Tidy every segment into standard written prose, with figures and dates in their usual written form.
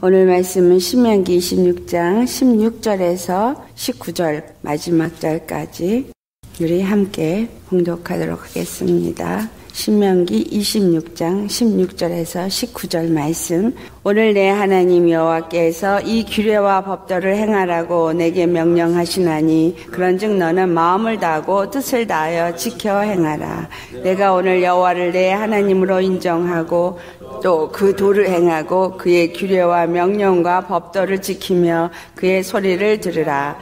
오늘 말씀은 신명기 26장 16절에서 19절 마지막 절까지 우리 함께 봉독하도록 하겠습니다. 신명기 26장 16절에서 19절 말씀. 오늘 내 하나님 여호와께서 이 규례와 법도를 행하라고 내게 명령하시나니 그런즉 너는 마음을 다하고 뜻을 다하여 지켜 행하라. 내가 오늘 여호와를 내 하나님으로 인정하고 또 그 도를 행하고 그의 규례와 명령과 법도를 지키며 그의 소리를 들으라.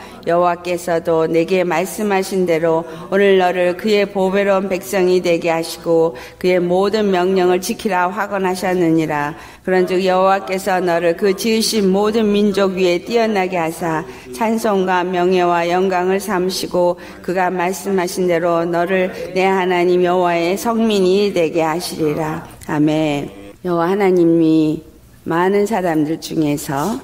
여호와께서도 내게 말씀하신 대로 오늘 너를 그의 보배로운 백성이 되게 하시고 그의 모든 명령을 지키라 확언하셨느니라. 그런즉 여호와께서 너를 그 지으신 모든 민족 위에 뛰어나게 하사 찬송과 명예와 영광을 삼으시고 그가 말씀하신 대로 너를 내 하나님 여호와의 성민이 되게 하시리라. 아멘. 여호와 하나님이 많은 사람들 중에서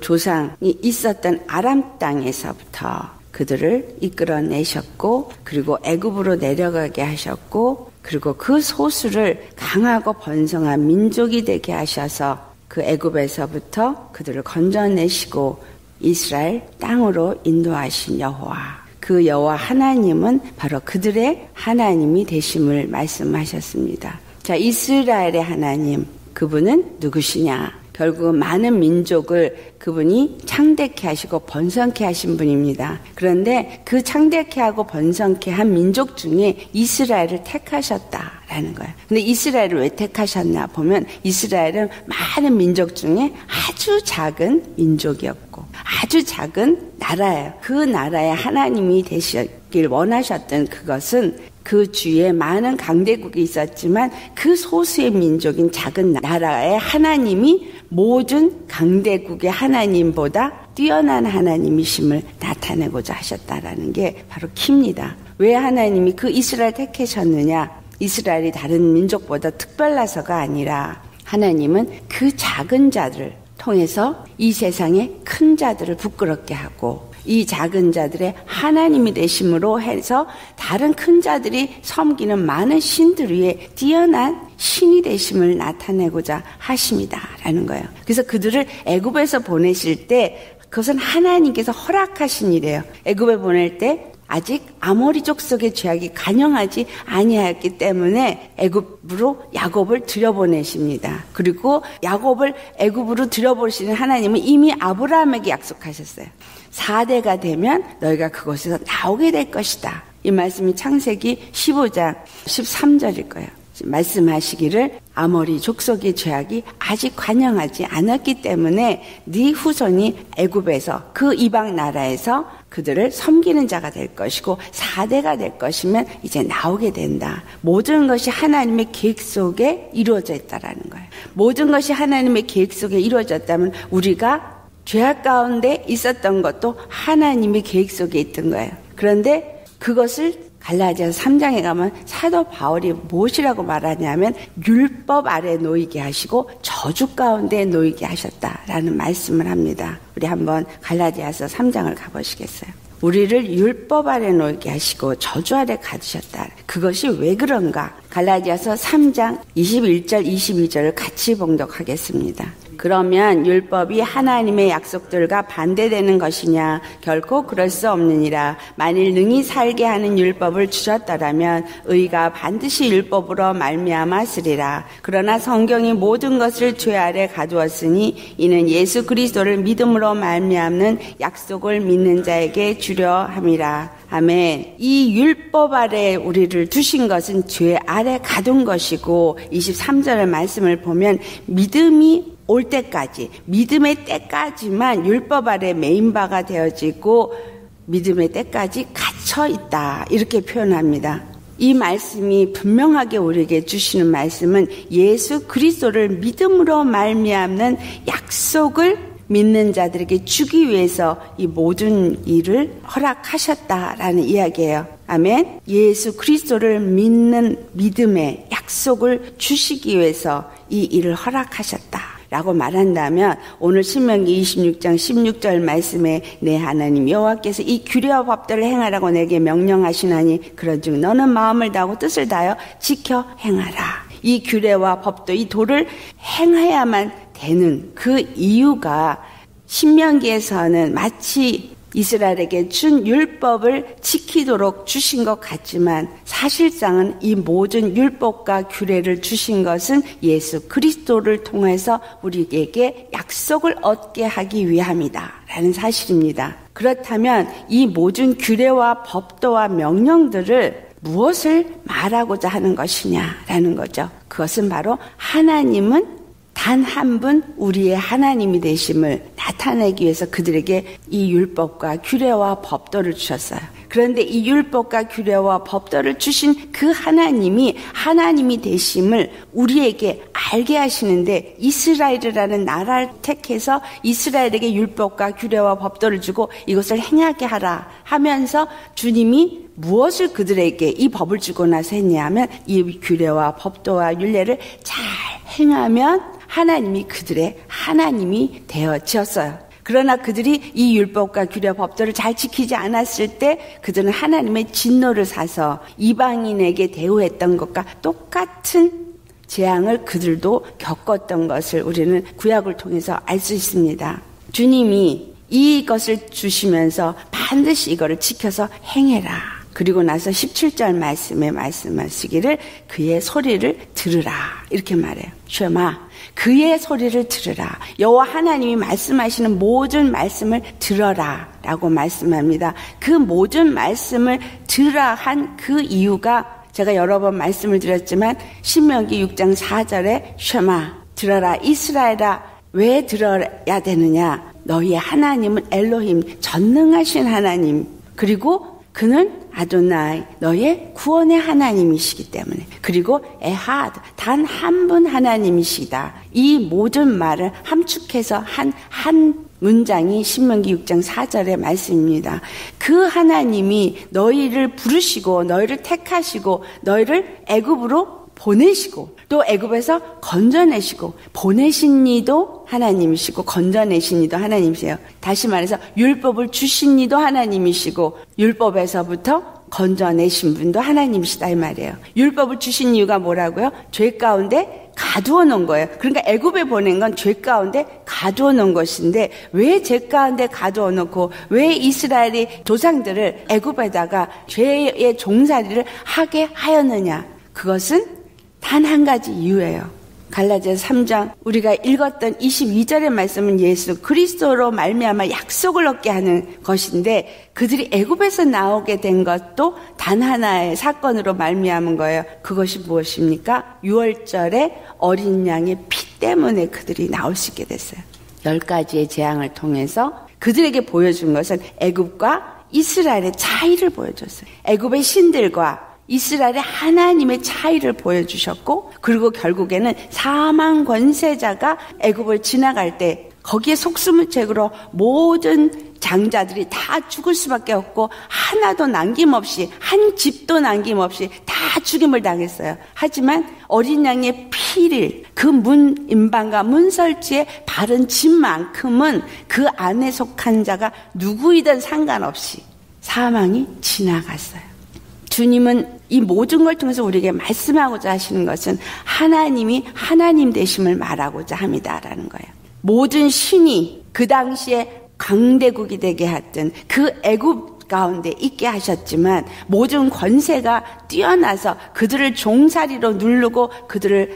조상이 있었던 아람 땅에서부터 그들을 이끌어내셨고 그리고 애굽으로 내려가게 하셨고 그리고 그 소수를 강하고 번성한 민족이 되게 하셔서 그 애굽에서부터 그들을 건져내시고 이스라엘 땅으로 인도하신 여호와, 그 여호와 하나님은 바로 그들의 하나님이 되심을 말씀하셨습니다. 자, 이스라엘의 하나님, 그분은 누구시냐? 결국 많은 민족을 그분이 창대케 하시고 번성케 하신 분입니다. 그런데 그 창대케 하고 번성케 한 민족 중에 이스라엘을 택하셨다라는 거예요. 근데 이스라엘을 왜 택하셨나 보면 이스라엘은 많은 민족 중에 아주 작은 민족이었고 아주 작은 나라예요. 그 나라의 하나님이 되시길 원하셨던 그것은 그 주위에 많은 강대국이 있었지만 그 소수의 민족인 작은 나라의 하나님이 모든 강대국의 하나님보다 뛰어난 하나님이심을 나타내고자 하셨다라는 게 바로 키입니다. 왜 하나님이 그 이스라엘 택하셨느냐? 이스라엘이 다른 민족보다 특별해서가 아니라 하나님은 그 작은 자들을 통해서 이 세상의 큰 자들을 부끄럽게 하고 이 작은 자들의 하나님이 되심으로 해서 다른 큰 자들이 섬기는 많은 신들 위에 뛰어난 신이 되심을 나타내고자 하십니다라는 거예요. 그래서 그들을 애굽에서 보내실 때 그것은 하나님께서 허락하신 일이에요. 애굽에 보낼 때 아직 아모리 족속의 죄악이 간영하지 아니하였기 때문에 애굽으로 야곱을 들여보내십니다. 그리고 야곱을 애굽으로 들여보시는 하나님은 이미 아브라함에게 약속하셨어요. 4대가 되면 너희가 그곳에서 나오게 될 것이다. 이 말씀이 창세기 15장 13절일 거예요. 말씀하시기를 아모리 족속의 죄악이 아직 관영하지 않았기 때문에 네 후손이 애굽에서 그 이방 나라에서 그들을 섬기는 자가 될 것이고 4대가 될 것이면 이제 나오게 된다. 모든 것이 하나님의 계획 속에 이루어져 있다라는 거예요. 모든 것이 하나님의 계획 속에 이루어졌다면 우리가 죄악 가운데 있었던 것도 하나님의 계획 속에 있던 거예요. 그런데 그것을 갈라디아서 3장에 가면 사도 바울이 무엇이라고 말하냐면 율법 아래 놓이게 하시고 저주 가운데 놓이게 하셨다라는 말씀을 합니다. 우리 한번 갈라디아서 3장을 가보시겠어요? 우리를 율법 아래 놓이게 하시고 저주 아래 가두셨다. 그것이 왜 그런가? 갈라디아서 3장 21절 22절을 같이 봉독하겠습니다. 그러면 율법이 하나님의 약속들과 반대되는 것이냐? 결코 그럴 수 없느니라. 만일 능히 살게 하는 율법을 주셨더라면 의가 반드시 율법으로 말미암아 쓰리라. 그러나 성경이 모든 것을 죄 아래 가두었으니 이는 예수 그리스도를 믿음으로 말미암는 약속을 믿는 자에게 주려 함이라. 아멘. 이 율법 아래 우리를 두신 것은 죄 아래 가둔 것이고 23절의 말씀을 보면 믿음이 올 때까지, 믿음의 때까지만 율법 아래 메인바가 되어지고 믿음의 때까지 갇혀 있다. 이렇게 표현합니다. 이 말씀이 분명하게 우리에게 주시는 말씀은 예수 그리스도를 믿음으로 말미암는 약속을 믿는 자들에게 주기 위해서 이 모든 일을 허락하셨다라는 이야기예요. 아멘. 예수 그리스도를 믿는 믿음의 약속을 주시기 위해서 이 일을 허락하셨다. 라고 말한다면 오늘 신명기 26장 16절 말씀에 내 하나님 여호와께서 이 규례와 법도를 행하라고 내게 명령하시나니 그런즉 너는 마음을 다하고 뜻을 다하여 지켜 행하라. 이 규례와 법도 이 도를 행해야만 되는 그 이유가 신명기에서는 마치 이스라엘에게 준 율법을 지키도록 주신 것 같지만 사실상은 이 모든 율법과 규례를 주신 것은 예수 그리스도를 통해서 우리에게 약속을 얻게 하기 위함이다 라는 사실입니다. 그렇다면 이 모든 규례와 법도와 명령들을 무엇을 말하고자 하는 것이냐라는 거죠. 그것은 바로 하나님은 단 한 분 우리의 하나님이 되심을 나타내기 위해서 그들에게 이 율법과 규례와 법도를 주셨어요. 그런데 이 율법과 규례와 법도를 주신 그 하나님이 하나님이 되심을 우리에게 알게 하시는데 이스라엘이라는 나라를 택해서 이스라엘에게 율법과 규례와 법도를 주고 이것을 행하게 하라 하면서 주님이 무엇을 그들에게 이 법을 주고 나서 했냐 하면 이 규례와 법도와 율례를 잘 행하면 하나님이 그들의 하나님이 되어지었어요. 그러나 그들이 이 율법과 규례 법도를 잘 지키지 않았을 때 그들은 하나님의 진노를 사서 이방인에게 대우했던 것과 똑같은 재앙을 그들도 겪었던 것을 우리는 구약을 통해서 알 수 있습니다. 주님이 이것을 주시면서 반드시 이거를 지켜서 행해라. 그리고 나서 17절 말씀에 말씀하시기를 그의 소리를 들으라 이렇게 말해요. 쉐마 그의 소리를 들으라. 여호와 하나님이 말씀하시는 모든 말씀을 들어라 라고 말씀합니다. 그 모든 말씀을 들으라 한 그 이유가 제가 여러 번 말씀을 드렸지만 신명기 6장 4절에 쉐마 들어라 이스라엘아 왜 들어야 되느냐. 너희의 하나님은 엘로힘 전능하신 하나님 그리고 그는 아도나이 너의 구원의 하나님이시기 때문에 그리고 에하드 단 한 분 하나님이시다. 이 모든 말을 함축해서 한 문장이 신명기 6장 4절의 말씀입니다. 그 하나님이 너희를 부르시고 너희를 택하시고 너희를 애굽으로 보내시고 또 애굽에서 건져내시고 보내신 이도 하나님이시고 건져내신 이도 하나님이세요. 다시 말해서 율법을 주신 이도 하나님이시고 율법에서부터 건져내신 분도 하나님이시다 이 말이에요. 율법을 주신 이유가 뭐라고요? 죄 가운데 가두어 놓은 거예요. 그러니까 애굽에 보낸 건 죄 가운데 가두어 놓은 것인데 왜 죄 가운데 가두어 놓고 왜 이스라엘의 조상들을 애굽에다가 죄의 종살이를 하게 하였느냐. 그것은 단 한 가지 이유예요. 갈라디아서 3장 우리가 읽었던 22절의 말씀은 예수 그리스도로 말미암아 약속을 얻게 하는 것인데 그들이 애굽에서 나오게 된 것도 단 하나의 사건으로 말미암은 거예요. 그것이 무엇입니까? 6월절에 어린 양의 피 때문에 그들이 나올 수 있게 됐어요. 10가지의 재앙을 통해서 그들에게 보여준 것은 애굽과 이스라엘의 차이를 보여줬어요. 애굽의 신들과 이스라엘의 하나님의 차이를 보여주셨고 그리고 결국에는 사망 권세자가 애굽을 지나갈 때 거기에 속수무책으로 모든 장자들이 다 죽을 수밖에 없고 하나도 남김없이 한 집도 남김없이 다 죽임을 당했어요. 하지만 어린 양의 피를 그 문 임방과 문설지에 바른 집만큼은 그 안에 속한 자가 누구이든 상관없이 사망이 지나갔어요. 주님은 이 모든 걸 통해서 우리에게 말씀하고자 하시는 것은 하나님이 하나님 되심을 말하고자 합니다라는 거예요. 모든 신이 그 당시에 강대국이 되게 했던 그 애굽 가운데 있게 하셨지만 모든 권세가 뛰어나서 그들을 종살이로 누르고 그들을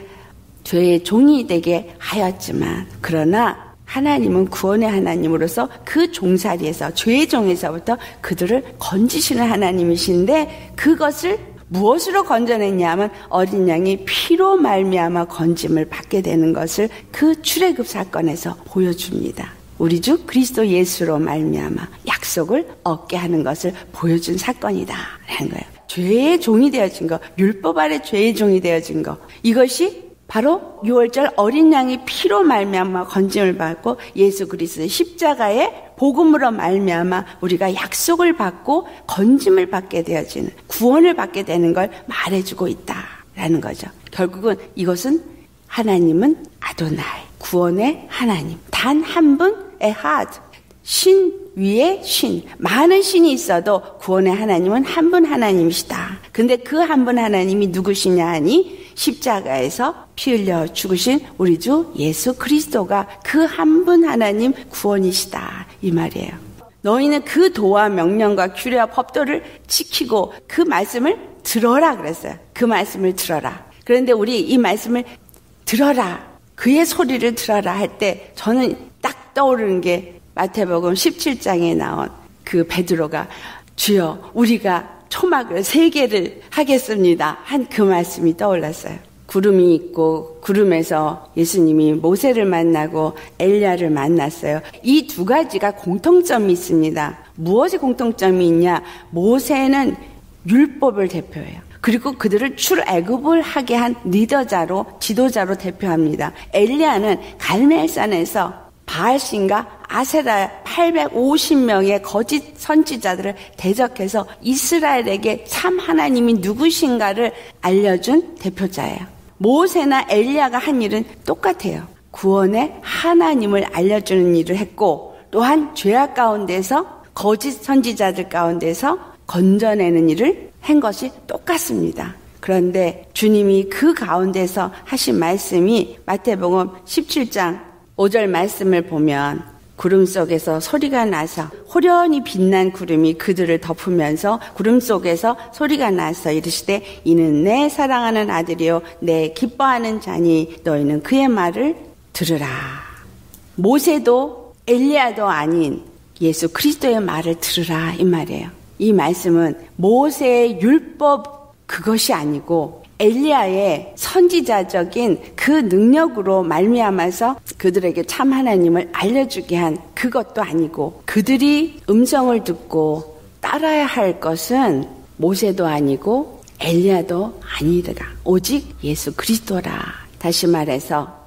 죄의 종이 되게 하였지만 그러나 하나님은 구원의 하나님으로서 그 종살이에서 죄의 종에서부터 그들을 건지시는 하나님이신데 그것을 무엇으로 건져냈냐 하면 어린 양이 피로 말미암아 건짐을 받게 되는 것을 그 출애굽 사건에서 보여줍니다. 우리 주 그리스도 예수로 말미암아 약속을 얻게 하는 것을 보여준 사건이다라는 거예요. 죄의 종이 되어진 거, 율법 아래 죄의 종이 되어진 거, 이것이 바로 6월절 어린 양이 피로 말미암아 건짐을 받고 예수 그리스도의 십자가의 복음으로 말미암아 우리가 약속을 받고 건짐을 받게 되어지는 구원을 받게 되는 걸 말해주고 있다라는 거죠. 결국은 이것은 하나님은 아도나이 구원의 하나님 단 한 분 에하드 신 위에 신 많은 신이 있어도 구원의 하나님은 한 분 하나님이시다. 근데 그 한 분 하나님이 누구시냐 하니 십자가에서 피 흘려 죽으신 우리 주 예수 그리스도가 그 한 분 하나님 구원이시다 이 말이에요. 너희는 그 도와 명령과 규례와 법도를 지키고 그 말씀을 들어라 그랬어요. 그 말씀을 들어라. 그런데 우리 이 말씀을 들어라, 그의 소리를 들어라 할 때 저는 딱 떠오르는 게 마태복음 17장에 나온 그 베드로가 주여 우리가 초막을 3개를 하겠습니다 한 그 말씀이 떠올랐어요. 구름이 있고 구름에서 예수님이 모세를 만나고 엘리야를 만났어요. 이 두 가지가 공통점이 있습니다. 무엇이 공통점이 있냐? 모세는 율법을 대표해요. 그리고 그들을 출애굽을 하게 한 리더자로, 지도자로 대표합니다. 엘리야는 갈멜산에서 바알신과 아세라 850명의 거짓 선지자들을 대적해서 이스라엘에게 참 하나님이 누구신가를 알려준 대표자예요. 모세나 엘리야가 한 일은 똑같아요. 구원의 하나님을 알려주는 일을 했고, 또한 죄악 가운데서 거짓 선지자들 가운데서 건져내는 일을 한 것이 똑같습니다. 그런데 주님이 그 가운데서 하신 말씀이 마태복음 17장 5절 말씀을 보면 구름 속에서 소리가 나서 호련히 빛난 구름이 그들을 덮으면서 구름 속에서 소리가 나서 이르시되 이는 내 사랑하는 아들이요 내 기뻐하는 자니 너희는 그의 말을 들으라. 모세도 엘리야도 아닌 예수 그리스도의 말을 들으라 이 말이에요. 이 말씀은 모세의 율법 그것이 아니고 엘리야의 선지자적인 그 능력으로 말미암아서 그들에게 참 하나님을 알려주게 한 그것도 아니고, 그들이 음성을 듣고 따라야 할 것은 모세도 아니고 엘리야도 아니더라. 오직 예수 그리스도라. 다시 말해서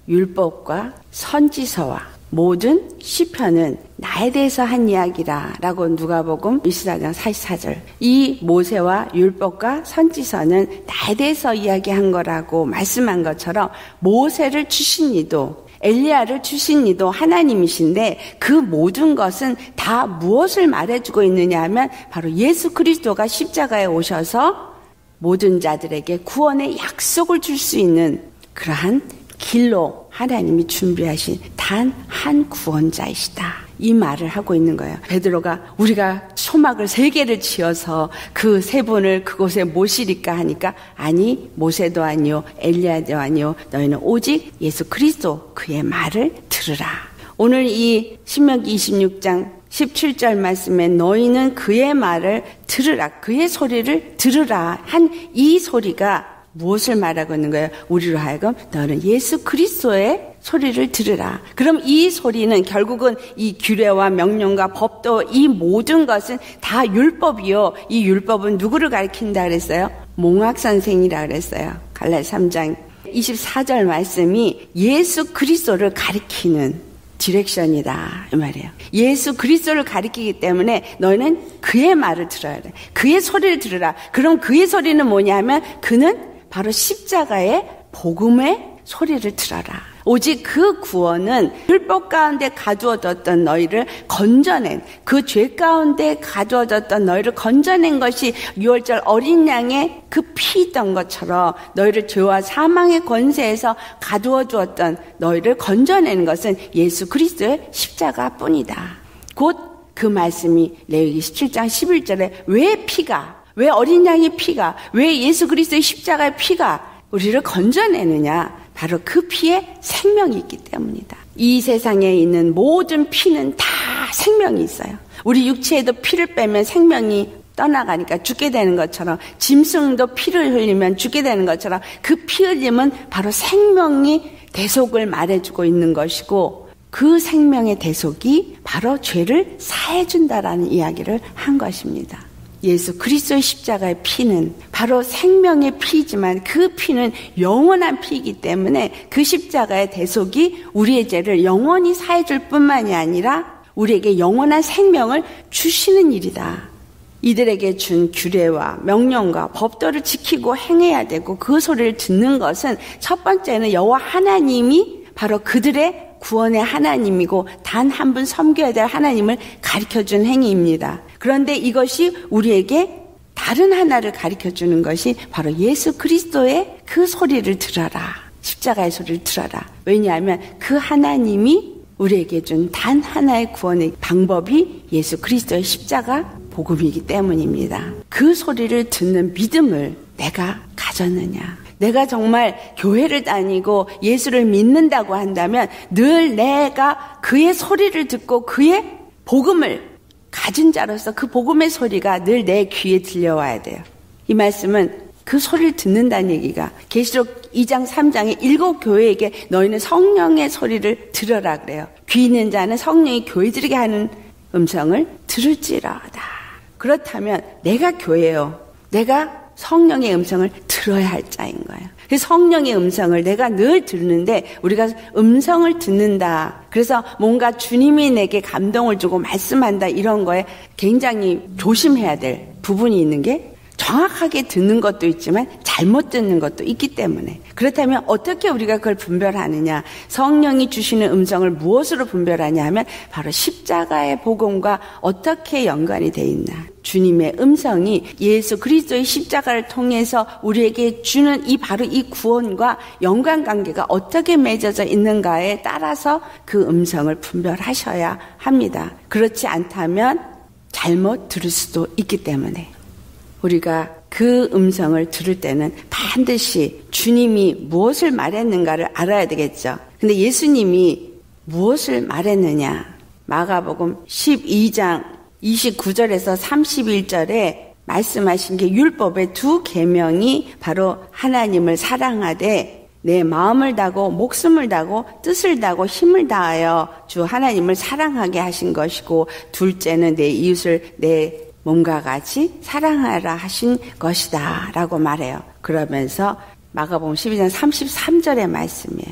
율법과 선지서와 모든 시편은 나에 대해서 한 이야기라 라고 누가복음 24장 44절. 이 모세와 율법과 선지서는 나에 대해서 이야기한 거라고 말씀한 것처럼 모세를 주신 이도 엘리야를 주신 이도 하나님이신데 그 모든 것은 다 무엇을 말해주고 있느냐 하면 바로 예수 그리스도가 십자가에 오셔서 모든 자들에게 구원의 약속을 줄 수 있는 그러한 길로 하나님이 준비하신 단 한 구원자이시다. 이 말을 하고 있는 거예요. 베드로가 우리가 초막을 3개를 지어서 그 3분을 그곳에 모시리까 하니까 아니 모세도 아니요 엘리야도 아니요 너희는 오직 예수 그리스도 그의 말을 들으라. 오늘 이 신명기 26장 17절 말씀에 너희는 그의 말을 들으라, 그의 소리를 들으라 한 이 소리가 무엇을 말하고 있는 거예요? 우리로 하여금 너는 예수 그리스도의 소리를 들으라. 그럼 이 소리는 결국은 이 규례와 명령과 법도 이 모든 것은 다 율법이요. 이 율법은 누구를 가리킨다 그랬어요? 몽학 선생이라 그랬어요. 갈라디아 3장 24절 말씀이 예수 그리스도를 가리키는 디렉션이다 이 말이에요. 예수 그리스도를 가리키기 때문에 너희는 그의 말을 들어야 돼. 그의 소리를 들으라. 그럼 그의 소리는 뭐냐면 그는 바로 십자가의 복음의 소리를 들어라. 오직 그 구원은 율법 가운데 가두어졌던 너희를 건져낸, 그 죄 가운데 가두어졌던 너희를 건져낸 것이 6월절 어린 양의 그 피던 것처럼 너희를 죄와 사망의 권세에서 가두어 주었던 너희를 건져내는 것은 예수 그리스도의 십자가뿐이다. 곧 그 말씀이 레위기 17장 11절에 왜 어린 양의 피가, 왜 예수 그리스도의 십자가의 피가 우리를 건져내느냐? 바로 그 피에 생명이 있기 때문이다. 이 세상에 있는 모든 피는 다 생명이 있어요. 우리 육체에도 피를 빼면 생명이 떠나가니까 죽게 되는 것처럼, 짐승도 피를 흘리면 죽게 되는 것처럼 그 피 흘림은 바로 생명이 대속을 말해주고 있는 것이고, 그 생명의 대속이 바로 죄를 사해준다라는 이야기를 한 것입니다. 예수 그리스도의 십자가의 피는 바로 생명의 피이지만 그 피는 영원한 피이기 때문에 그 십자가의 대속이 우리의 죄를 영원히 사해줄 뿐만이 아니라 우리에게 영원한 생명을 주시는 일이다. 이들에게 준 규례와 명령과 법도를 지키고 행해야 되고 그 소리를 듣는 것은 첫 번째는 여호와 하나님이 바로 그들의 구원의 하나님이고 단 한 분 섬겨야 될 하나님을 가르쳐준 행위입니다. 그런데 이것이 우리에게 다른 하나를 가르쳐주는 것이 바로 예수 그리스도의 그 소리를 들어라. 십자가의 소리를 들어라. 왜냐하면 그 하나님이 우리에게 준 단 하나의 구원의 방법이 예수 그리스도의 십자가 복음이기 때문입니다. 그 소리를 듣는 믿음을 내가 가졌느냐. 내가 정말 교회를 다니고 예수를 믿는다고 한다면 늘 내가 그의 소리를 듣고 그의 복음을 가진 자로서 그 복음의 소리가 늘 내 귀에 들려와야 돼요. 이 말씀은 그 소리를 듣는다는 얘기가 계시록 2장 3장에 7 교회에게 너희는 성령의 소리를 들어라 그래요. 귀 있는 자는 성령이 교회들에게 하는 음성을 들을지라다. 그렇다면 내가 교회요. 내가 성령의 음성을 들어야 할 자인 거예요. 그래서 성령의 음성을 내가 늘 듣는데 우리가 음성을 듣는다. 그래서 뭔가 주님이 내게 감동을 주고 말씀한다 이런 거에 굉장히 조심해야 될 부분이 있는 게 정확하게 듣는 것도 있지만 잘못 듣는 것도 있기 때문에 그렇다면 어떻게 우리가 그걸 분별하느냐 성령이 주시는 음성을 무엇으로 분별하냐 하면 바로 십자가의 복음과 어떻게 연관이 돼 있나 주님의 음성이 예수 그리스도의 십자가를 통해서 우리에게 주는 바로 이 구원과 연관관계가 어떻게 맺어져 있는가에 따라서 그 음성을 분별하셔야 합니다. 그렇지 않다면 잘못 들을 수도 있기 때문에 우리가 그 음성을 들을 때는 반드시 주님이 무엇을 말했는가를 알아야 되겠죠. 근데 예수님이 무엇을 말했느냐? 마가복음 12장 29절에서 31절에 말씀하신 게 율법의 두 계명이 바로 하나님을 사랑하되 내 마음을 다하고 목숨을 다하고 뜻을 다하고 힘을 다하여 주 하나님을 사랑하게 하신 것이고 둘째는 내 이웃을 내 몸과 같이 사랑하라 하신 것이다 라고 말해요. 그러면서 마가복음 12장 33절의 말씀이에요.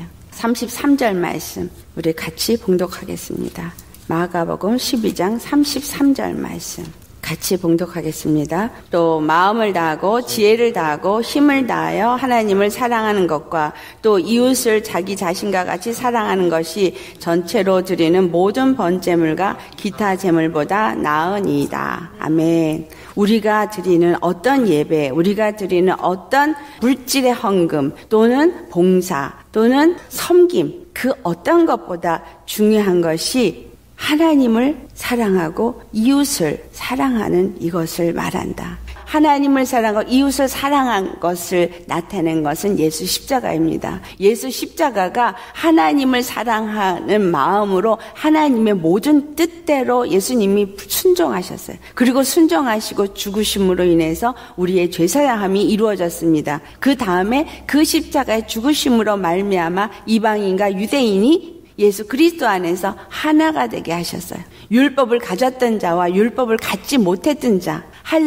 33절 말씀 우리 같이 봉독하겠습니다. 마가복음 12장 33절 말씀 같이 봉독하겠습니다. 또 마음을 다하고 지혜를 다하고 힘을 다하여 하나님을 사랑하는 것과 또 이웃을 자기 자신과 같이 사랑하는 것이 전체로 드리는 모든 번제물과 기타 제물보다 나으니이다. 아멘. 우리가 드리는 어떤 예배, 우리가 드리는 어떤 물질의 헌금 또는 봉사 또는 섬김 그 어떤 것보다 중요한 것이 하나님을 사랑하고 이웃을 사랑하는 이것을 말한다. 하나님을 사랑하고 이웃을 사랑한 것을 나타낸 것은 예수 십자가입니다. 예수 십자가가 하나님을 사랑하는 마음으로 하나님의 모든 뜻대로 예수님이 순종하셨어요. 그리고 순종하시고 죽으심으로 인해서 우리의 죄사함이 이루어졌습니다. 그 다음에 그 십자가의 죽으심으로 말미암아 이방인과 유대인이 예수 그리스도 안에서 하나가 되게 하셨어요. 율법을 가졌던 자와 율법을 갖지 못했던 자,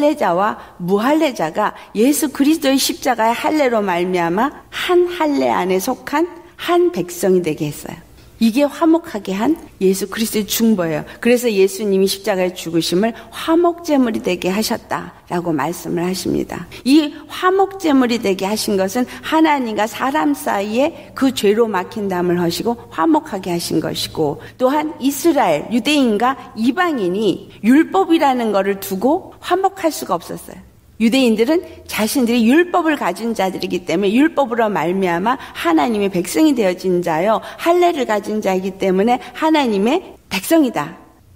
할례자와 무할례자가 예수 그리스도의 십자가의 할례로 말미암아 한 할례 안에 속한 한 백성이 되게 했어요. 이게 화목하게 한 예수 그리스도의 중보예요. 그래서 예수님이 십자가의 죽으심을 화목제물이 되게 하셨다라고 말씀을 하십니다. 이 화목제물이 되게 하신 것은 하나님과 사람 사이에 그 죄로 막힌 담을 하시고 화목하게 하신 것이고 또한 이스라엘, 유대인과 이방인이 율법이라는 것을 두고 화목할 수가 없었어요. 유대인들은 자신들이 율법을 가진 자들이기 때문에 율법으로 말미암아 하나님의 백성이 되어진 자요 할례를 가진 자이기 때문에 하나님의 백성이다.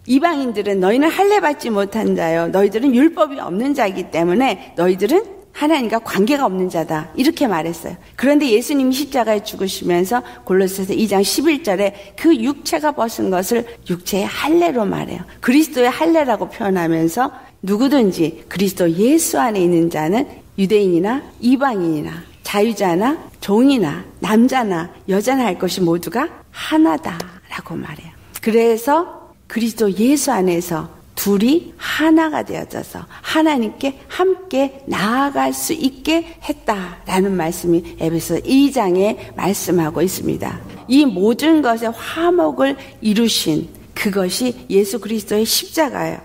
이방인들은 너희는 할례 받지 못한 자요 너희들은 율법이 없는 자이기 때문에 너희들은 하나님과 관계가 없는 자다 이렇게 말했어요. 그런데 예수님이 십자가에 죽으시면서 골로새서 2장 11절에 그 육체가 벗은 것을 육체의 할례로 말해요. 그리스도의 할례라고 표현하면서 누구든지 그리스도 예수 안에 있는 자는 유대인이나 이방인이나 자유자나 종이나 남자나 여자나 할 것이 모두가 하나다라고 말해요. 그래서 그리스도 예수 안에서 둘이 하나가 되어져서 하나님께 함께 나아갈 수 있게 했다라는 말씀이 에베소 2장에 말씀하고 있습니다. 이 모든 것의 화목을 이루신 그것이 예수 그리스도의 십자가예요.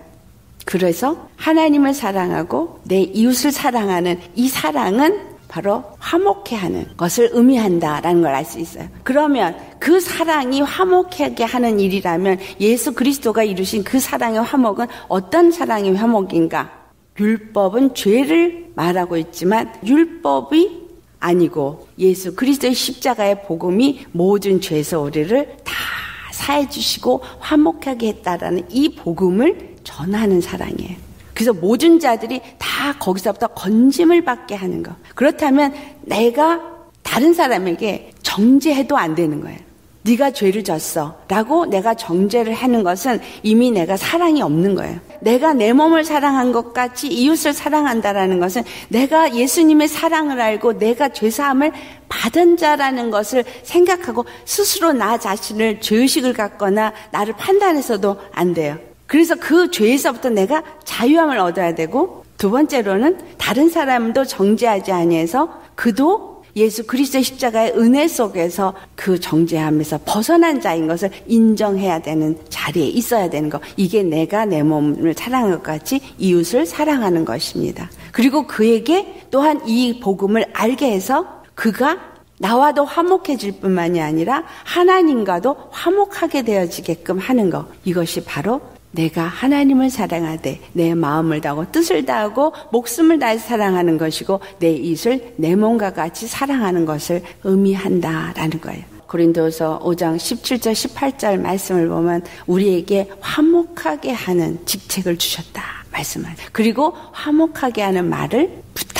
그래서 하나님을 사랑하고 내 이웃을 사랑하는 이 사랑은 바로 화목해 하는 것을 의미한다라는 걸 알 수 있어요. 그러면 그 사랑이 화목하게 하는 일이라면 예수 그리스도가 이루신 그 사랑의 화목은 어떤 사랑의 화목인가? 율법은 죄를 말하고 있지만 율법이 아니고 예수 그리스도의 십자가의 복음이 모든 죄에서 우리를 다 사해 주시고 화목하게 했다라는 이 복음을 전하는 사랑이에요. 그래서 모든 자들이 다 거기서부터 건짐을 받게 하는 거. 그렇다면 내가 다른 사람에게 정죄해도 안 되는 거예요. 네가 죄를 졌어 라고 내가 정죄를 하는 것은 이미 내가 사랑이 없는 거예요. 내가 내 몸을 사랑한 것 같이 이웃을 사랑한다라는 것은 내가 예수님의 사랑을 알고 내가 죄사함을 받은 자라는 것을 생각하고 스스로 나 자신을 죄의식을 갖거나 나를 판단해서도 안 돼요. 그래서 그 죄에서부터 내가 자유함을 얻어야 되고, 두 번째로는 다른 사람도 정죄하지 아니해서 그도 예수 그리스도의 십자가의 은혜 속에서 그 정죄함에서 벗어난 자인 것을 인정해야 되는 자리에 있어야 되는 것. 이게 내가 내 몸을 사랑한 것 같이 이웃을 사랑하는 것입니다. 그리고 그에게 또한 이 복음을 알게 해서 그가 나와도 화목해질 뿐만이 아니라 하나님과도 화목하게 되어지게끔 하는 것. 이것이 바로 내가 하나님을 사랑하되 내 마음을 다하고 뜻을 다하고 목숨을 다해서 사랑하는 것이고 내 이웃을 내 몸과 같이 사랑하는 것을 의미한다라는 거예요. 고린도서 5장 17절 18절 말씀을 보면 우리에게 화목하게 하는 직책을 주셨다 말씀을, 그리고 화목하게 하는 말을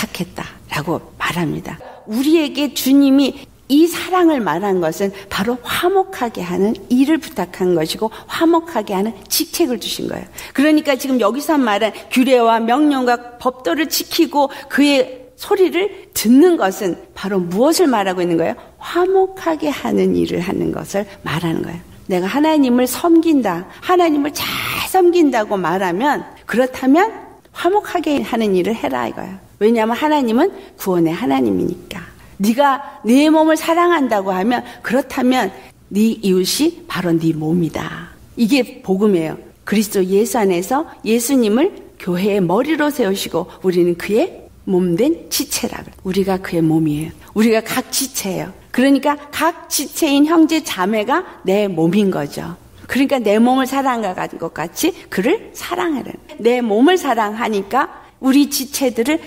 부탁했다라고 말합니다. 우리에게 주님이 이 사랑을 말한 것은 바로 화목하게 하는 일을 부탁한 것이고 화목하게 하는 직책을 주신 거예요. 그러니까 지금 여기서 말한 규례와 명령과 법도를 지키고 그의 소리를 듣는 것은 바로 무엇을 말하고 있는 거예요? 화목하게 하는 일을 하는 것을 말하는 거예요. 내가 하나님을 섬긴다, 하나님을 잘 섬긴다고 말하면, 그렇다면 화목하게 하는 일을 해라 이거예요. 왜냐하면 하나님은 구원의 하나님이니까. 네가 네 몸을 사랑한다고 하면, 그렇다면 네 이웃이 바로 네 몸이다. 이게 복음이에요. 그리스도 예수 안에서 예수님을 교회의 머리로 세우시고 우리는 그의 몸된 지체라. 우리가 그의 몸이에요. 우리가 각 지체예요. 그러니까 각 지체인 형제 자매가 내 몸인 거죠. 그러니까 내 몸을 사랑한 것 같이 그를 사랑하는, 내 몸을 사랑하니까 우리 지체들을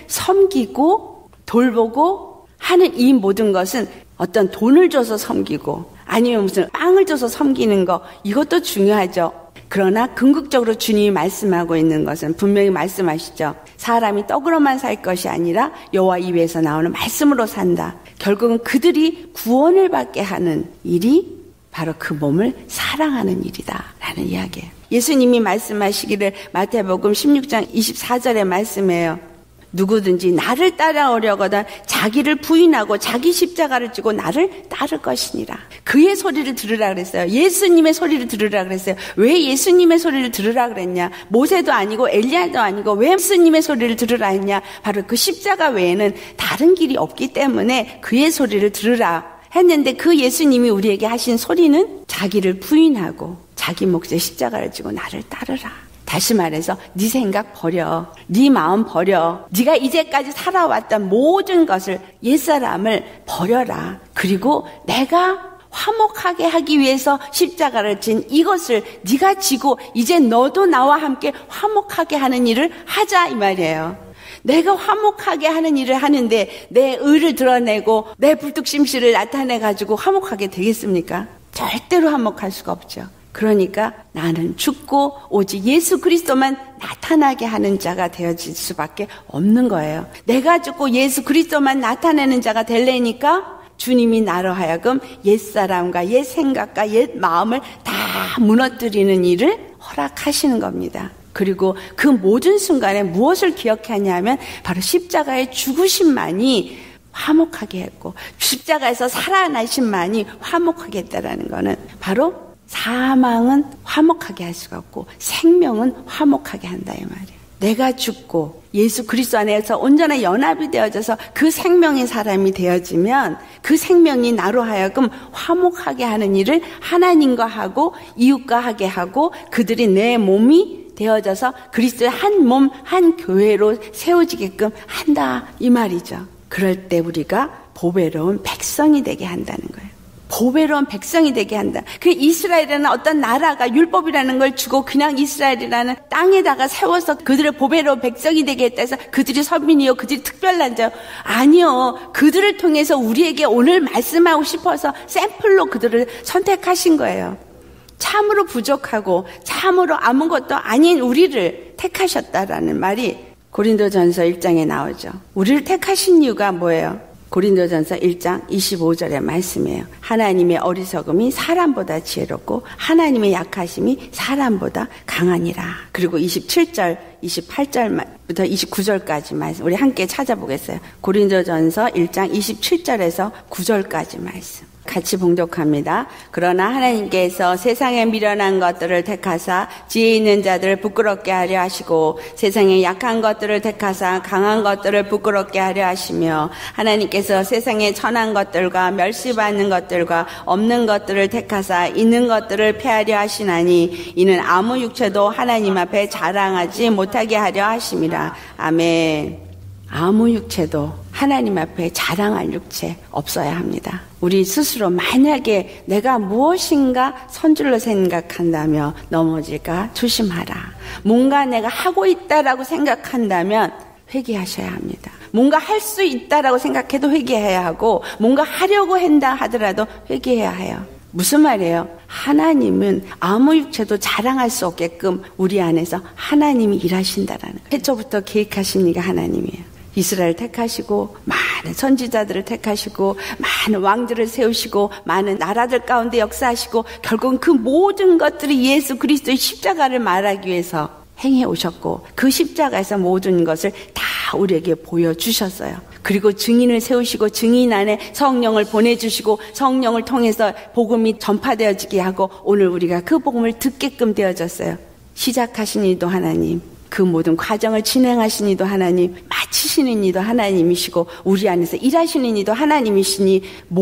섬기고 돌보고 하는 이 모든 것은 어떤 돈을 줘서 섬기고 아니면 무슨 빵을 줘서 섬기는 거, 이것도 중요하죠. 그러나 궁극적으로 주님이 말씀하고 있는 것은 분명히 말씀하시죠. 사람이 떡으로만 살 것이 아니라 여호와 입에서 나오는 말씀으로 산다. 결국은 그들이 구원을 받게 하는 일이 바로 그 몸을 사랑하는 일이다 라는 이야기예요. 예수님이 말씀하시기를 마태복음 16장 24절의 말씀이에요. 누구든지 나를 따라오려거든 자기를 부인하고 자기 십자가를 지고 나를 따를 것이니라. 그의 소리를 들으라 그랬어요. 예수님의 소리를 들으라 그랬어요. 왜 예수님의 소리를 들으라 그랬냐? 모세도 아니고 엘리야도 아니고 왜 예수님의 소리를 들으라 했냐? 바로 그 십자가 외에는 다른 길이 없기 때문에 그의 소리를 들으라 했는데, 그 예수님이 우리에게 하신 소리는 자기를 부인하고 자기 몫의 십자가를 지고 나를 따르라. 다시 말해서 네 생각 버려, 네 마음 버려, 네가 이제까지 살아왔던 모든 것을, 옛사람을 버려라. 그리고 내가 화목하게 하기 위해서 십자가를 진 이것을 네가 지고 이제 너도 나와 함께 화목하게 하는 일을 하자 이 말이에요. 내가 화목하게 하는 일을 하는데 내 의를 드러내고 내 불뚝심씨를 나타내가지고 화목하게 되겠습니까? 절대로 화목할 수가 없죠. 그러니까 나는 죽고 오직 예수 그리스도만 나타나게 하는 자가 되어질 수밖에 없는 거예요. 내가 죽고 예수 그리스도만 나타내는 자가 되려니까 주님이 나로 하여금 옛사람과 옛 생각과 옛 마음을 다 무너뜨리는 일을 허락하시는 겁니다. 그리고 그 모든 순간에 무엇을 기억하냐면 바로 십자가의 죽으심만이 화목하게 했고 십자가에서 살아나심만이 화목하게 했다라는 거는 바로 사망은 화목하게 할 수가 없고 생명은 화목하게 한다 이 말이에요. 내가 죽고 예수 그리스도 안에서 온전한 연합이 되어져서 그 생명의 사람이 되어지면 그 생명이 나로 하여금 화목하게 하는 일을 하나님과 하고 이웃과 하게 하고 그들이 내 몸이 되어져서 그리스도의 한 몸, 한 교회로 세워지게끔 한다 이 말이죠. 그럴 때 우리가 보배로운 백성이 되게 한다는 거예요. 보배로운 백성이 되게 한다. 그 이스라엘이라는 어떤 나라가 율법이라는 걸 주고 그냥 이스라엘이라는 땅에다가 세워서 그들을 보배로운 백성이 되게 했다 해서 그들이 서민이요, 그들이 특별한 자. 아니요. 그들을 통해서 우리에게 오늘 말씀하고 싶어서 샘플로 그들을 선택하신 거예요. 참으로 부족하고 참으로 아무것도 아닌 우리를 택하셨다라는 말이 고린도전서 1장에 나오죠. 우리를 택하신 이유가 뭐예요? 고린도전서 1장 25절의 말씀이에요. 하나님의 어리석음이 사람보다 지혜롭고 하나님의 약하심이 사람보다 강하니라. 그리고 27절, 28절부터 29절까지 말씀 우리 함께 찾아보겠어요. 고린도전서 1장 27절에서 9절까지 말씀. 같이 봉독합니다. 그러나 하나님께서 세상에 미련한 것들을 택하사 지혜 있는 자들을 부끄럽게 하려 하시고 세상에 약한 것들을 택하사 강한 것들을 부끄럽게 하려 하시며 하나님께서 세상에 천한 것들과 멸시받는 것들과 없는 것들을 택하사 있는 것들을 폐하려 하시나니 이는 아무 육체도 하나님 앞에 자랑하지 못하게 하려 하심이라. 아멘. 아무 육체도 하나님 앞에 자랑할 육체 없어야 합니다. 우리 스스로 만약에 내가 무엇인가 선줄로 생각한다며 넘어질까 조심하라. 뭔가 내가 하고 있다라고 생각한다면 회개하셔야 합니다. 뭔가 할 수 있다라고 생각해도 회개해야 하고 뭔가 하려고 한다 하더라도 회개해야 해요. 무슨 말이에요? 하나님은 아무 육체도 자랑할 수 없게끔 우리 안에서 하나님이 일하신다라는 거예요. 태초부터 계획하신 이가 하나님이에요. 이스라엘 택하시고 많은 선지자들을 택하시고 많은 왕들을 세우시고 많은 나라들 가운데 역사하시고 결국은 그 모든 것들이 예수 그리스도의 십자가를 말하기 위해서 행해 오셨고 그 십자가에서 모든 것을 다 우리에게 보여주셨어요. 그리고 증인을 세우시고 증인 안에 성령을 보내주시고 성령을 통해서 복음이 전파되어지게 하고 오늘 우리가 그 복음을 듣게끔 되어졌어요. 시작하신 이도 하나님, 그 모든 과정을 진행하신 이도 하나님, 마치시는 이도 하나님이시고 우리 안에서 일하시는 이도 하나님이시니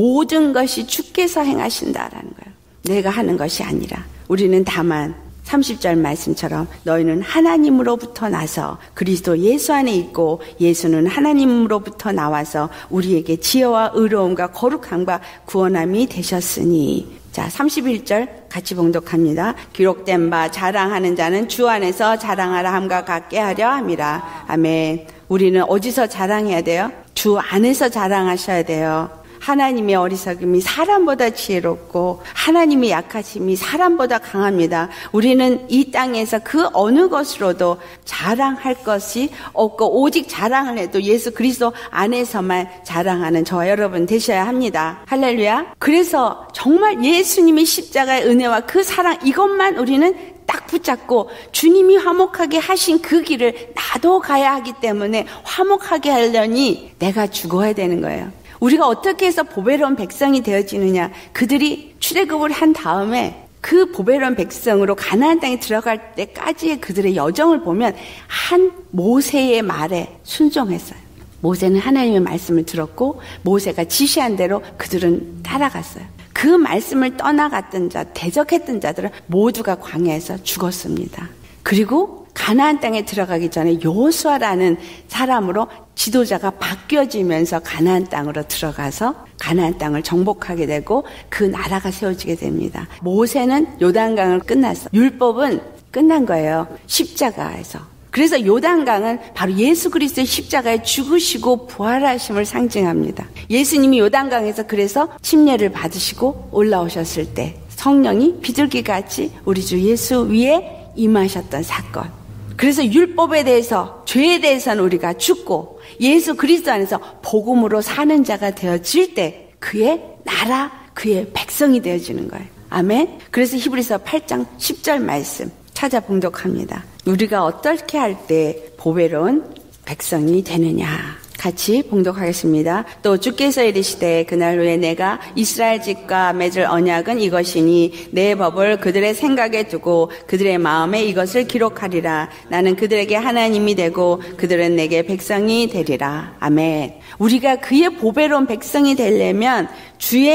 모든 것이 주께서 행하신다라는 거예요. 내가 하는 것이 아니라 우리는 다만 30절 말씀처럼 너희는 하나님으로부터 나서 그리스도 예수 안에 있고 예수는 하나님으로부터 나와서 우리에게 지혜와 의로움과 거룩함과 구원함이 되셨으니. 자, 31절 같이 봉독합니다. 기록된 바 자랑하는 자는 주 안에서 자랑하라 함과 같게 하려 함이라. 아멘. 우리는 어디서 자랑해야 돼요? 주 안에서 자랑하셔야 돼요. 하나님의 어리석음이 사람보다 지혜롭고 하나님의 약하심이 사람보다 강합니다. 우리는 이 땅에서 그 어느 것으로도 자랑할 것이 없고 오직 자랑을 해도 예수 그리스도 안에서만 자랑하는 저와 여러분 되셔야 합니다. 할렐루야. 그래서 정말 예수님의 십자가의 은혜와 그 사랑 이것만 우리는 딱 붙잡고 주님이 화목하게 하신 그 길을 나도 가야 하기 때문에 화목하게 하려니 내가 죽어야 되는 거예요. 우리가 어떻게 해서 보배로운 백성이 되어지느냐. 그들이 출애굽을 한 다음에 그 보배로운 백성으로 가나안 땅에 들어갈 때까지의 그들의 여정을 보면 한 모세의 말에 순종했어요. 모세는 하나님의 말씀을 들었고 모세가 지시한 대로 그들은 따라갔어요. 그 말씀을 떠나갔던 자, 대적했던 자들은 모두가 광야에서 죽었습니다. 그리고 가나안 땅에 들어가기 전에 여호수아라는 사람으로 지도자가 바뀌어지면서 가나안 땅으로 들어가서 가나안 땅을 정복하게 되고 그 나라가 세워지게 됩니다. 모세는 요단강을 끝났어. 율법은 끝난 거예요. 십자가에서. 그래서 요단강은 바로 예수 그리스도의 십자가에 죽으시고 부활하심을 상징합니다. 예수님이 요단강에서 그래서 침례를 받으시고 올라오셨을 때 성령이 비둘기같이 우리 주 예수 위에 임하셨던 사건. 그래서 율법에 대해서 죄에 대해서는 우리가 죽고 예수 그리스도 안에서 복음으로 사는 자가 되어질 때 그의 나라, 그의 백성이 되어지는 거예요. 아멘. 그래서 히브리서 8장 10절 말씀 찾아 봉독합니다. 우리가 어떻게 할 때 보배로운 백성이 되느냐. 같이 봉독하겠습니다. 또 주께서 이르시되 그날 후에 내가 이스라엘 집과 맺을 언약은 이것이니 내 법을 그들의 생각에 두고 그들의 마음에 이것을 기록하리라. 나는 그들에게 하나님이 되고 그들은 내게 백성이 되리라. 아멘. 우리가 그의 보배로운 백성이 되려면 주의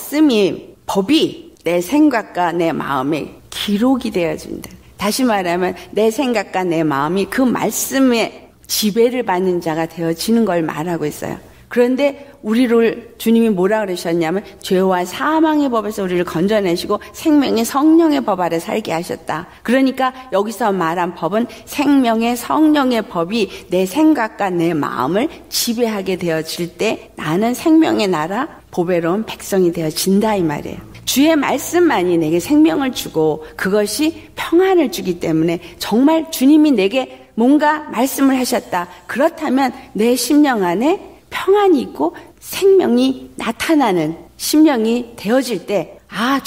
말씀이 법이 내 생각과 내 마음에 기록이 되어진다. 다시 말하면 내 생각과 내 마음이 그 말씀에 지배를 받는 자가 되어지는 걸 말하고 있어요. 그런데 우리를 주님이 뭐라 그러셨냐면 죄와 사망의 법에서 우리를 건져내시고 생명의 성령의 법 아래 살게 하셨다. 그러니까 여기서 말한 법은 생명의 성령의 법이 내 생각과 내 마음을 지배하게 되어질 때 나는 생명의 나라 보배로운 백성이 되어진다 이 말이에요. 주의 말씀만이 내게 생명을 주고 그것이 평안을 주기 때문에 정말 주님이 내게 뭔가 말씀을 하셨다. 그렇다면 내 심령 안에 평안이 있고 생명이 나타나는 심령이 되어질 때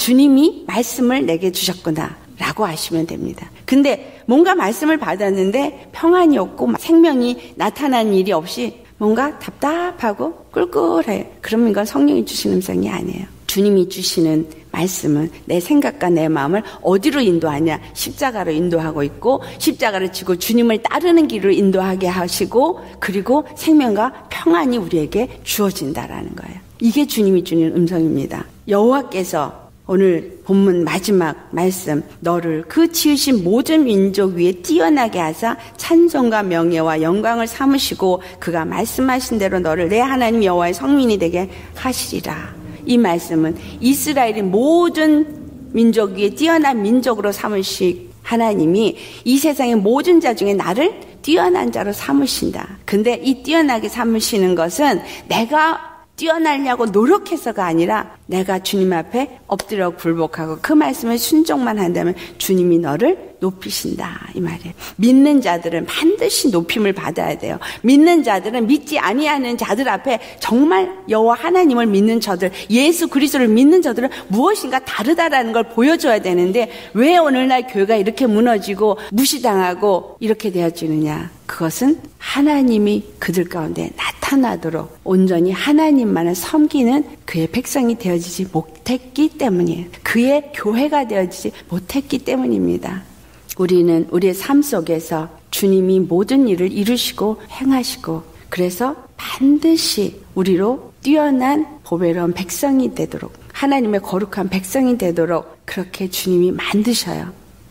주님이 말씀을 내게 주셨구나 라고 아시면 됩니다. 근데 뭔가 말씀을 받았는데 평안이 없고 생명이 나타나는 일이 없이 뭔가 답답하고 꿀꿀해요. 그러면 이건 성령이 주신 음성이 아니에요. 주님이 주시는 말씀은 내 생각과 내 마음을 어디로 인도하냐? 십자가로 인도하고 있고 십자가를 지고 주님을 따르는 길로 인도하게 하시고 그리고 생명과 평안이 우리에게 주어진다라는 거예요. 이게 주님이 주는 음성입니다. 여호와께서 오늘 본문 마지막 말씀 너를 그 지으신 모든 민족 위에 뛰어나게 하사 찬송과 명예와 영광을 삼으시고 그가 말씀하신 대로 너를 내 하나님 여호와의 성민이 되게 하시리라. 이 말씀은 이스라엘의 모든 민족 위에 뛰어난 민족으로 삼으신 하나님이 이 세상의 모든 자 중에 나를 뛰어난 자로 삼으신다. 근데 이 뛰어나게 삼으시는 것은 내가 뛰어나려고 노력해서가 아니라 내가 주님 앞에 엎드려 굴복하고 그 말씀에 순종만 한다면 주님이 너를 높이신다 이 말이에요. 믿는 자들은 반드시 높임을 받아야 돼요. 믿는 자들은 믿지 아니하는 자들 앞에 정말 여호와 하나님을 믿는 저들, 예수 그리스도를 믿는 저들은 무엇인가 다르다라는 걸 보여줘야 되는데 왜 오늘날 교회가 이렇게 무너지고 무시당하고 이렇게 되어지느냐. 그것은 하나님이 그들 가운데 나타나도록 온전히 하나님만을 섬기는 그의 백성이 되어지지 못했기 때문이에요. 그의 교회가 되어지지 못했기 때문입니다. 우리는 우리의 삶 속에서 주님이 모든 일을 이루시고 행하시고 그래서 반드시 우리로 뛰어난 보배로운 백성이 되도록 하나님의 거룩한 백성이 되도록 그렇게 주님이 만드셔요.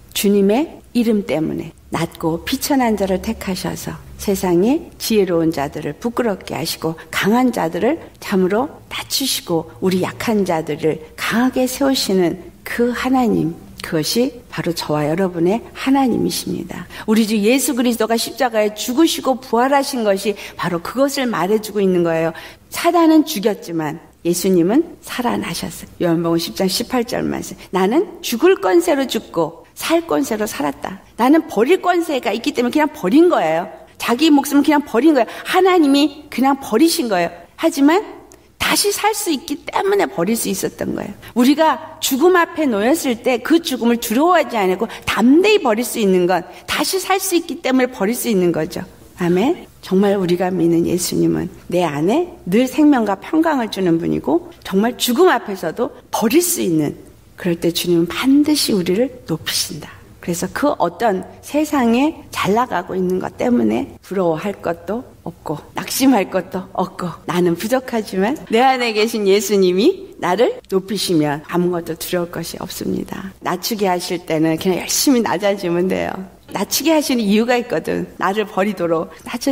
주님의 이름 때문에 낮고 비천한 자를 택하셔서 세상에 지혜로운 자들을 부끄럽게 하시고 강한 자들을 참으로 낮추시고 우리 약한 자들을 강하게 세우시는 그 하나님, 그것이 바로 저와 여러분의 하나님이십니다. 우리 주 예수 그리스도가 십자가에 죽으시고 부활하신 것이 바로 그것을 말해주고 있는 거예요. 사단은 죽였지만 예수님은 살아나셨어요. 요한복음 10장 18절 말씀. 나는 죽을 권세로 죽고 살 권세로 살았다. 나는 버릴 권세가 있기 때문에 그냥 버린 거예요. 자기 목숨을 그냥 버린 거예요. 하나님이 그냥 버리신 거예요. 하지만 다시 살 수 있기 때문에 버릴 수 있었던 거예요. 우리가 죽음 앞에 놓였을 때 그 죽음을 두려워하지 않고 담대히 버릴 수 있는 건 다시 살 수 있기 때문에 버릴 수 있는 거죠. 아멘. 정말 우리가 믿는 예수님은 내 안에 늘 생명과 평강을 주는 분이고 정말 죽음 앞에서도 버릴 수 있는, 그럴 때 주님은 반드시 우리를 높이신다. 그래서 그 어떤 세상에 잘 나가고 있는 것 때문에 부러워할 것도 없고 낙심할 것도 없고 나는 부족하지만 내 안에 계신 예수님이 나를 높이시면 아무것도 두려울 것이 없습니다. 낮추게 하실 때는 그냥 열심히 낮아지면 돼요. 낮추게 하시는 이유가 있거든. 나를 버리도록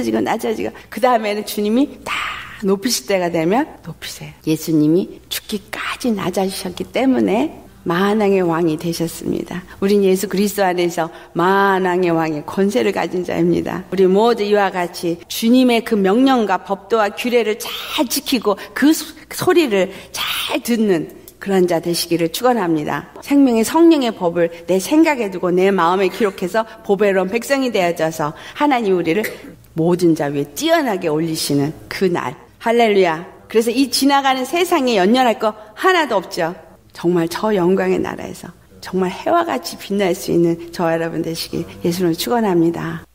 낮아지고 그 다음에는 주님이 다 높이실 때가 되면 높이세요. 예수님이 죽기까지 낮아지셨기 때문에 만왕의 왕이 되셨습니다. 우린 예수 그리스도 안에서 만왕의 왕의 권세를 가진 자입니다. 우리 모두 이와 같이 주님의 그 명령과 법도와 규례를 잘 지키고 그 소리를 잘 듣는 그런 자 되시기를 축원합니다. 생명의 성령의 법을 내 생각에 두고 내 마음에 기록해서 보배로운 백성이 되어져서 하나님 우리를 모든 자 위에 뛰어나게 올리시는 그 날. 할렐루야. 그래서 이 지나가는 세상에 연연할 거 하나도 없죠. 정말 저 영광의 나라에서 정말 해와 같이 빛날 수 있는 저와 여러분 되시길 예수님을 축원합니다.